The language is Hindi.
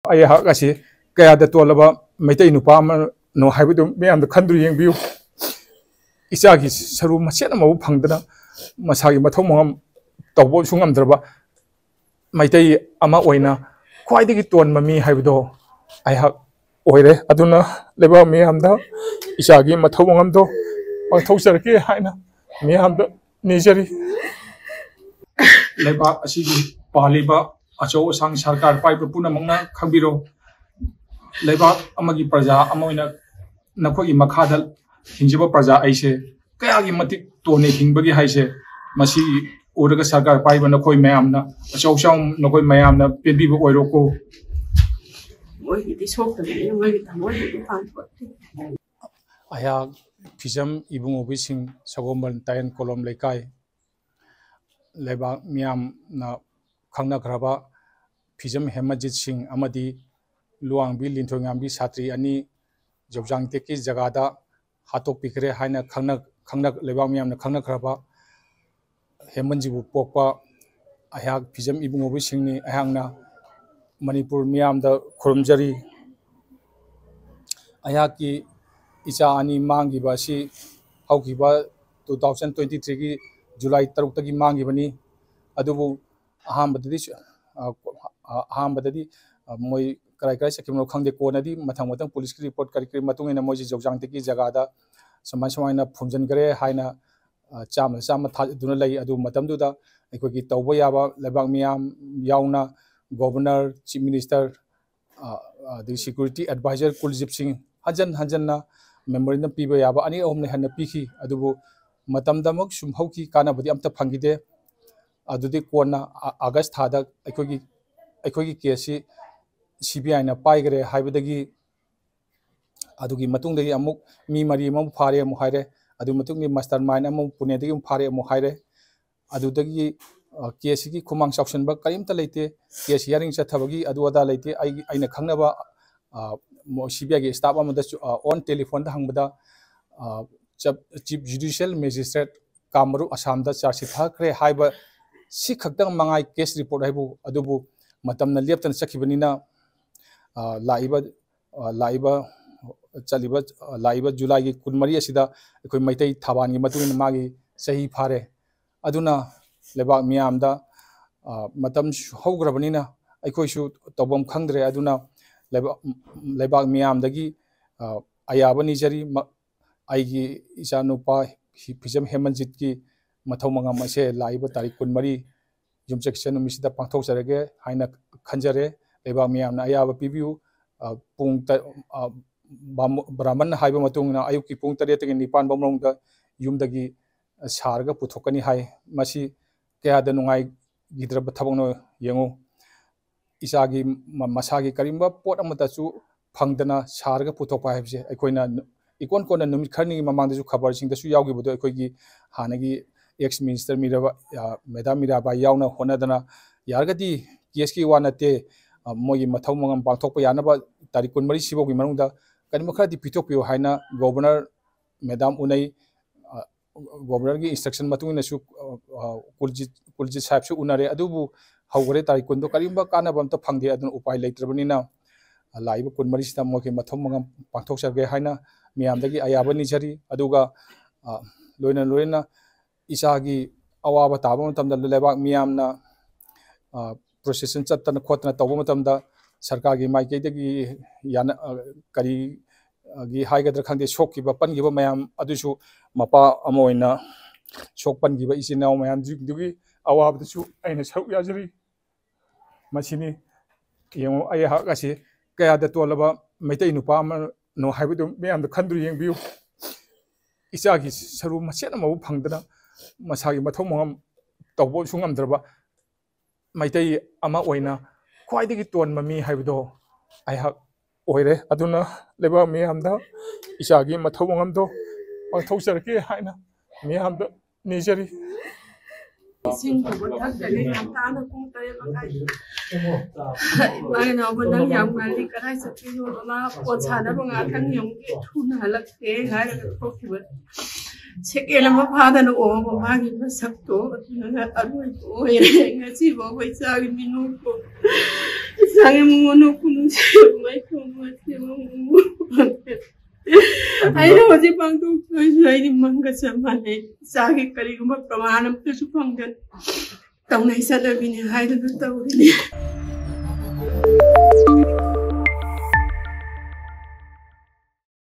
ꯑꯩꯍꯥꯛ ꯑꯁꯤ ꯀꯌꯥꯗ ꯇꯣꯜꯂꯕ ꯃꯩꯇꯩ ꯅꯨꯄꯥ ꯑꯃꯅꯣ ꯍꯥꯏꯕꯗꯨ ꯃꯌꯥꯝꯗ ꯈꯟꯗꯨꯅ ꯌꯦꯡꯕꯤꯌꯨ ꯏꯆꯥꯒꯤ ꯁꯔꯨ ꯃꯆꯦꯠ ꯑꯃꯕꯨ ꯐꯪꯗꯅ ꯃꯁꯥꯒꯤ ꯃꯊꯧ ꯃꯉꯝ ꯇꯧꯕꯁꯨ ꯉꯝꯗ꯭ꯔꯕ ꯃꯩꯇꯩ ꯑꯃ ꯑꯣꯏꯅ ꯈ꯭ꯋꯥꯏꯗꯒꯤ ꯇꯣꯟꯕ ꯃꯤ ꯍꯥꯏꯕꯗꯣ ꯑꯩꯍꯥꯛ ꯑꯣꯏꯔꯦ ꯑꯗꯨꯅ ꯂꯩꯕꯥꯛ ꯃꯤꯌꯥꯝꯗ ꯏꯆꯥꯒꯤ ꯃꯊꯧ ꯃꯉꯝꯗꯣ ꯄꯥꯡꯊꯣꯛꯆꯔꯛꯀꯦ ꯍꯥꯏꯅ ꯃꯤꯌꯥꯝꯗ ꯅꯤꯖꯔꯤ ꯂꯩꯕꯥꯛ ꯑꯁꯤꯒꯤ ꯄꯥꯜꯂꯤꯕ ꯑꯆꯧ ꯑꯁꯥꯡ ꯁꯔꯀꯥꯔ ꯄꯥꯏꯕ ꯄꯨꯝꯅꯃꯛꯅ ꯈꯪꯕꯤꯔꯣ ꯂꯩꯕꯥꯛ ꯑꯃꯒꯤ ꯄ꯭ꯔꯖꯥ ꯑꯃ ꯑꯣꯏꯅ ꯅꯈꯣꯏꯒꯤ ꯃꯈꯥꯗ ꯍꯤꯡꯖꯕ ꯄ꯭ꯔꯖꯥ ꯑꯩꯁꯦ ꯀꯌꯥꯒꯤ ꯃꯇꯤꯛ ꯇꯣꯟꯅ ꯍꯤꯡꯕꯒꯤ ꯍꯥꯏꯁꯦ ꯃꯁꯤ ꯎꯔꯒ ꯁꯔꯀꯥꯔ ꯄꯥꯏꯕ ꯅꯈꯣꯏ ꯃꯌꯥꯝꯅ ꯑꯆꯧ ꯑꯆꯧ ꯅꯈꯣꯏ ꯃꯌꯥꯝꯅ ꯄꯦꯟꯕꯤꯕ ꯑꯣꯏꯔꯣꯀꯣ ꯑꯩꯍꯥꯛ ꯐꯤꯖꯝ ꯏꯕꯨꯡꯉꯣꯕꯤꯁꯤꯡ ꯁꯒꯣꯜꯕꯟ ꯇꯥꯌꯦꯟ ꯀꯣꯂꯣꯝ ꯂꯩꯀꯥꯏ ꯂꯩꯕꯥꯛ ꯃꯤꯌꯥꯝꯅ ꯈꯪꯅꯈ꯭ꯔꯕ ꯐꯤꯖꯝ ꯍꯦꯃꯟꯖꯤꯠ ꯁꯤꯡ ꯑꯃꯗꯤ ꯂꯨꯋꯥꯡꯕꯤ ꯂꯤꯟꯊꯣꯏꯉꯥꯝꯕꯤ ꯁꯥꯇ꯭ꯔꯤ ꯑꯅꯤ ꯖꯧꯖꯥꯡꯇꯦꯛꯀꯤ ꯖꯒꯥꯗ ꯍꯥꯠꯇꯣꯛꯄꯤꯈ꯭ꯔꯦ ꯍꯥꯏꯅ ꯂꯩꯕꯥꯛ ꯃꯤꯌꯥꯝꯅ ꯈꯪꯅꯈ꯭ꯔꯕ ꯍꯦꯃꯟꯖꯤꯠꯕꯨ ꯄꯣꯛꯄ ꯑꯩꯍꯥꯛ ꯐꯤꯖꯝ ꯏꯕꯨꯡꯉꯣꯕꯤꯁꯤꯡꯅꯤ ꯑꯩꯍꯥꯛꯅ ꯃꯅꯤꯄꯨꯔ ꯃꯤꯌꯥꯝꯗ ꯈꯨꯔꯨꯝꯖꯔꯤ ꯑꯩꯍꯥꯛꯀꯤ ꯏꯆꯥ ꯑꯅꯤ ꯃꯥꯡꯈꯤꯕ ꯑꯁꯤ ꯍꯧꯈꯤꯕ 2023ꯒꯤ ꯖꯨꯂꯥꯏ 6ꯇꯒꯤ ꯃꯥꯡꯈꯤꯕꯅꯤ ꯑꯗꯨꯕꯨ ꯑꯍꯥꯟꯕꯗꯗꯤ ꯃꯣꯏ ꯀꯔꯥꯏ ꯆꯠꯈꯤꯕꯅꯣ ꯈꯪꯗꯦ ꯀꯣꯟꯅꯗꯤ ꯃꯊꯪ ꯄꯨꯂꯤꯁꯀꯤ ꯔꯤꯄꯣꯔꯠ ꯀꯔꯤ ꯃꯇꯨꯡ ꯏꯟꯅ ꯃꯣꯏꯁꯤ ꯖꯧꯖꯥꯡꯇꯦꯛꯀꯤ ꯖꯒꯥꯗ ꯁꯨꯃꯥꯏꯅ ꯐꯨꯝꯖꯤꯟꯈ꯭ꯔꯦ ꯍꯥꯏꯅ ꯆꯥꯝꯃ ꯊꯥꯗꯨꯅ ꯂꯩ ꯑꯗꯨ ꯃꯇꯝꯗꯨꯗ ꯑꯩꯈꯣꯏꯒꯤ ꯇꯧꯕ ꯌꯥꯕ ꯂꯩꯕꯥꯛ ꯃꯤꯌꯥꯝ ꯌꯥꯎꯅ ꯒꯣꯚꯔꯅꯔ ꯆꯤꯐ ꯃꯤꯅꯤꯁꯇꯔ ꯑꯗꯒꯤ ꯁꯦꯀ꯭ꯌꯨꯔꯤꯇꯤ ꯑꯦꯗꯚꯥꯏꯖꯔ ꯀꯨꯜꯖꯤꯞ ꯁꯤꯡ ꯍꯟꯖꯟꯅ ꯃꯦꯃꯣꯔꯦꯟꯗꯝ ꯄꯤꯕ ꯌꯥꯕ ꯑꯅꯤ ꯑꯍꯨꯝ ꯍꯦꯟꯅ ꯄꯤꯈꯤ ꯑꯗꯨꯕꯨ ꯃꯇꯝꯗꯃꯛ ꯁꯨꯝ ꯍꯧꯈꯤ ꯀꯥꯟꯅꯕꯗꯤ ꯑꯝꯇ ꯐꯪꯈꯤꯗꯦ ꯑꯗꯨꯗꯤ ꯀꯣꯟꯅ ꯑꯥꯒꯁ ꯊꯥꯗ ꯑꯩꯈꯣꯏꯒꯤ ꯀꯦꯁꯁꯤ CBIꯅ पाइगरे हाइबदगी अदुगी मतुंगदगी अमुक मी मरी अमुक फारे अमुक हाइरे अदु मतुंगनि मास्टर माइंड अमुक पुनेदगी अमुक फारे अमुक हाइरे अदुदगी केसगी खुमांग साउसनबा करिमता लेते केस हियरिंग चथबगी अदु अदा लेते आइना खंगनबा CBI गे स्टाफ अमदा ऑन टेलीफोन दा हंगबदा chief judicial magistrate Kamrup Assam दा चार्जशीट थाखरे हाइबा सी खक्तंग मंगाई केस रिपोर्ट हाइबु अदुबु मतमना लेप्तन सखिबनिना लाइबा जुलाई की 23 असिदा अखोई मैतै थाबान की मतुन मागी सही फारे अदुना लेबाक मियामदा मतम हौग्रबनिना अखोइसु तौबम खंद्रे अदुना लेबाक मियामदगी अयाबनी जरी आइगी इचा नुपा फिजम हेमंजित की मथौ मंगा मसे लाइबा तारीख 23 युमचेक्सन नुमिसिदा पांथोकजरगे हाइना खंजरे लेबाक मियामना अयाबा पिबियु पुंग ब्राह्मण हाइबा मतुंगना अयुकी पुंग 8 निपान बमरोंगदा युमदगी सारगा पुथोकनी हाइ मसी कयादा नुंगाई गिद्रब थबंगनो येंगो इसागी मसागी करिंबा पोट अमताचु फंगदना सारगा पुथोकपा हाइबसे अखोइना इकोन कोना नुमित खरनी ममांगदसु खबर सिंगदसु यावगिबदो अखोइगी हानगी एक्स मिनिस्टर मिराबा मेदाम मिराबा यावना होनदना यारगदी केसकी वानते मोगी मथौ मंगम पांथोकपा यानबा तारीख 23 सिबोगी मनुंगदा करिम खरदी पिथोकपियो हाइना गवर्नर मेदाम उनै गवर्नर की इंस्ट्रक्शन मतुंगिनसु कुलजित साहब सु उनरे अदुबु हौगरे तारीख 2 करिम कानबा अमता फंगदे अदुन उपाय लेत्रबनिना लाइबा 23 सिदा मोगी मथौ मंगम पांथोकसरगे हाइना मियामदगी अयाबा निजरी अदुगा लोइना इसागी अवाबा ताबा मतमदा लेबाक मियामना प्रोसेसन चतना खोतना तौबा मतमदा सरकार की माइकैदगी याना करी गी हाइगद्र खंदे सोकिबा पनगिबा मयाम अदुसु मपा अमोइना सोकपनगिबा इसिनाव मयाम दुगी अवाबदसु आइना सरुक याजरी मसिनी येंगो आइ हागासे कयादा तोलबा मैतै नुपा नो हाइबदु मयाम खंदु येंबियु इचागी सरु मसेन मबु फंगदना मसागी मथौ मंगम तौबो सुंगमद्रबा मैतै अमा ओइना ख्वाइदगी तोनबा मी हाइबदो आइहाक ओइरे अदुना लेबा मियामदा इचागी मथौ मंगमदो पांथोकजरके हाइना मियामदा निजरी Sing của một thằng cái này làm ta nó cũng tới bằng cái nó vẫn đang nhầm mà đi cái này sẽ kêu nó có trả nó bằng cái thằng nhầm cái thu nào là cái hay là cái gì vậy sẽ kêu là mà phá nó ôm mà cái nó sắp tổ nó là ăn rồi ngay chỉ bảo bây giờ cái mình nó sang em muốn nó cũng ai đâu gì bằng tu chơi chơi đi mang cái sao mà này sao cái cái gì cũng màประมาณนั้นตัวชุบฟังกันตรงไหนสัตว์เลยเนี่ยให้ดูตัวนี้